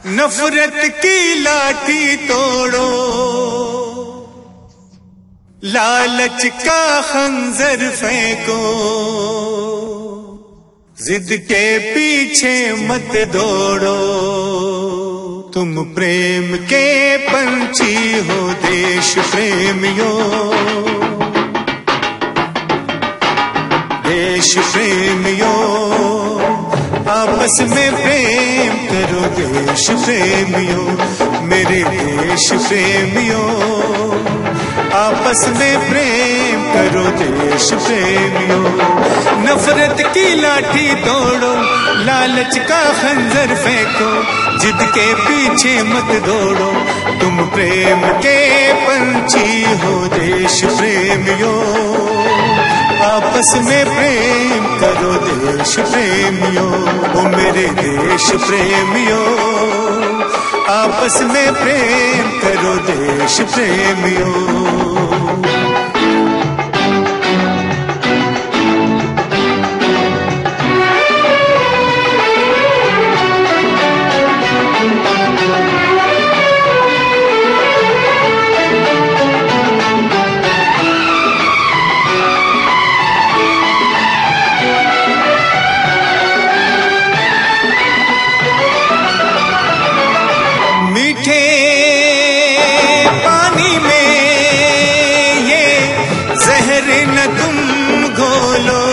नफरत की लाठी तोड़ो, लालच का खंजर फेंको, जिद के पीछे मत दौड़ो। तुम प्रेम के पंछी हो देश प्रेमियों, देश प्रेमियों, आपस में प्रेम करो देश प्रेमियों, मेरे देश प्रेमियों, आपस में प्रेम करो देश प्रेमियों। नफरत की लाठी तोड़ो, लालच का खंजर फेंको, जिद के पीछे मत दौड़ो। तुम प्रेम के पंछी हो देश प्रेमियों, आपस में प्रेम करो देश प्रेमियों, ओ मेरे देश प्रेमियों, आपस में प्रेम करो देश प्रेमियों। पानी में ये जहर न तुम घोलो,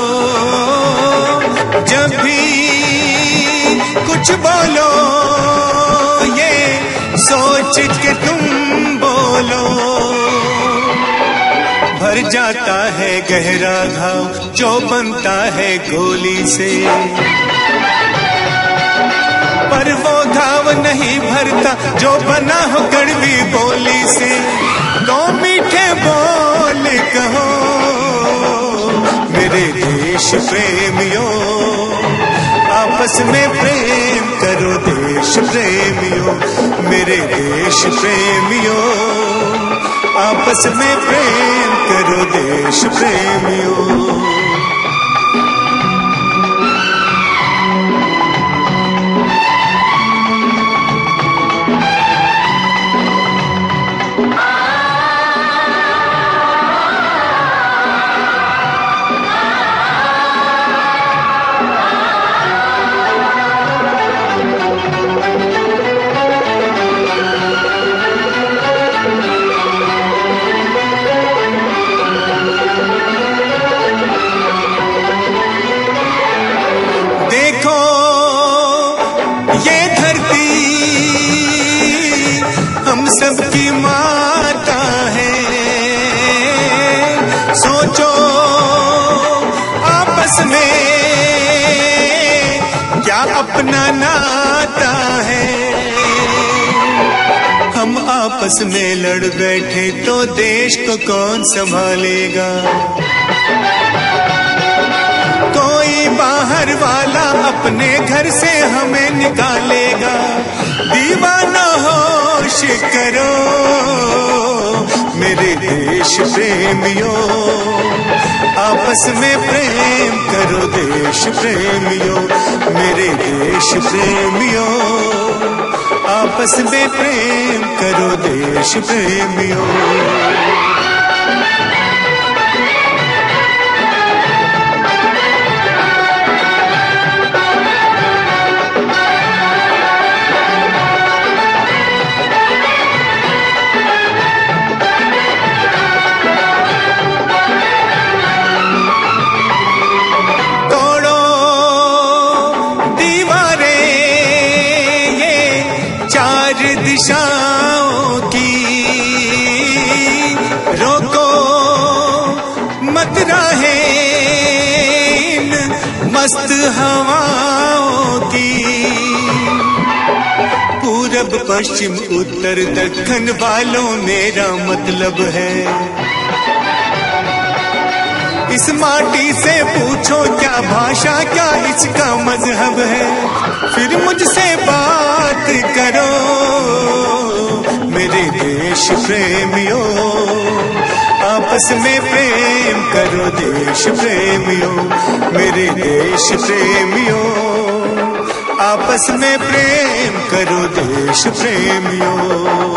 जब भी कुछ बोलो ये सोच के तुम बोलो। भर जाता है गहरा घाव जो बनता है गोली से, पर वो घाव नहीं भरता जो बना हो कड़वी बोली से। दो मीठे बोल कहो मेरे देश प्रेमियों, आपस में प्रेम करो देश प्रेमियों, मेरे देश प्रेमियों, आपस में प्रेम करो देश प्रेमियों। सबकी माता है, सोचो आपस में क्या अपना नाता है। हम आपस में लड़ बैठे तो देश को कौन संभालेगा। कोई बाहर वाला अपने घर से हमें निकालेगा। दीवाना होश करो मेरे देश प्रेमियों, आपस में प्रेम करो देश प्रेमियों, मेरे देश प्रेमियों, आपस में प्रेम करो देश प्रेमियों। दिशाओं की रोको मत राहें इन मस्त हवाओं की। पूरब पश्चिम उत्तर दक्षिण वालों मेरा मतलब है। इस माटी से पूछो क्या भाषा क्या इसका मजहब है। फिर मुझसे बात करो मेरे देश प्रेमियों, आपस में प्रेम करो देश प्रेमियों, मेरे देश प्रेमियों, आपस में प्रेम करो देश प्रेमियों।